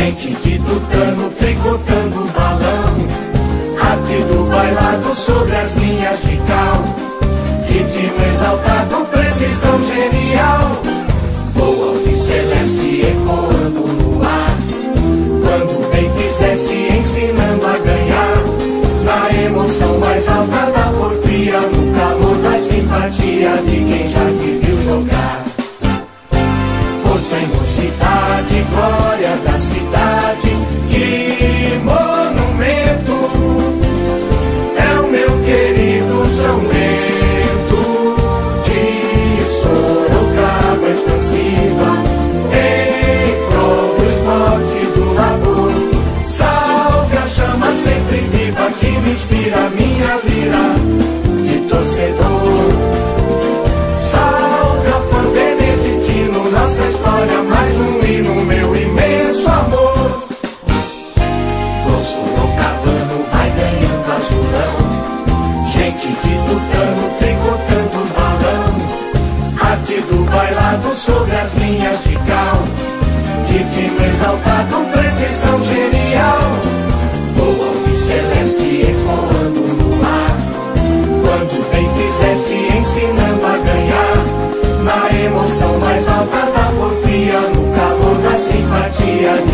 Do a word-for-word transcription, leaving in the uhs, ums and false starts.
Gente de tutano tricotando balão, arte do bailado sobre as linhas de cal, ritmo exaltado, precisão genial, voa alto e celeste ecoando no ar. Quando bem fizeste ensinando a ganhar, na emoção mais alta da porfia, no calor da simpatia de quem já te viu jogar. Força e mocidade, glória da cidade, que monumento é o meu querido São Bento de Sorocaba expansiva, em prol do esporte do labor. Salve a chama sempre viva que me inspira a minha lira de torcedor. Salve a fã beneditino, nossa história, mais um hino, meu imenso amor. O sorocabano vai ganhando azulão, gente de tutano tricotando balão, arte do bailado sobre as linhas de cal, ritmo exaltado, precisão genial, voa alto e celeste ecoando no ar. Quando bem fizeste ensinando a ganhar, na emoção mais alta da porfia, no calor da simpatia